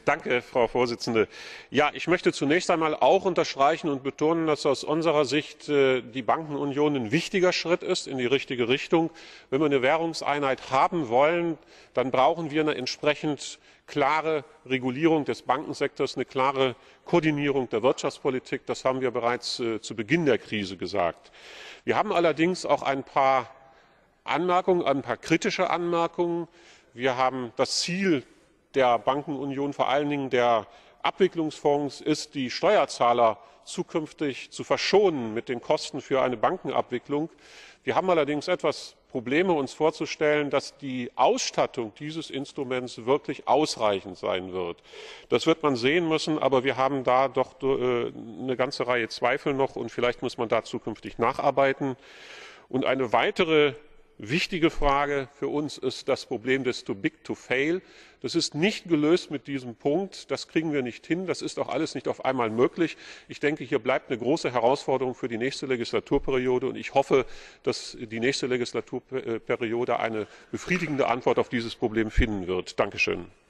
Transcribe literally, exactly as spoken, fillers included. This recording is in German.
Danke, Frau Vorsitzende. Ja, ich möchte zunächst einmal auch unterstreichen und betonen, dass aus unserer Sicht die Bankenunion ein wichtiger Schritt ist in die richtige Richtung. Wenn wir eine Währungseinheit haben wollen, dann brauchen wir eine entsprechend klare Regulierung des Bankensektors, eine klare Koordinierung der Wirtschaftspolitik. Das haben wir bereits zu Beginn der Krise gesagt. Wir haben allerdings auch ein paar Anmerkungen, ein paar kritische Anmerkungen. Wir haben das Ziel der Bankenunion, vor allen Dingen der Abwicklungsfonds, ist, die Steuerzahler zukünftig zu verschonen mit den Kosten für eine Bankenabwicklung. Wir haben allerdings etwas Probleme, uns vorzustellen, dass die Ausstattung dieses Instruments wirklich ausreichend sein wird. Das wird man sehen müssen, aber wir haben da doch eine ganze Reihe Zweifel noch und vielleicht muss man da zukünftig nacharbeiten. Und eine weitere wichtige Frage für uns ist das Problem des Too Big to Fail. Das ist nicht gelöst mit diesem Punkt. Das kriegen wir nicht hin. Das ist auch alles nicht auf einmal möglich. Ich denke, hier bleibt eine große Herausforderung für die nächste Legislaturperiode. Und ich hoffe, dass die nächste Legislaturperiode eine befriedigende Antwort auf dieses Problem finden wird. Dankeschön.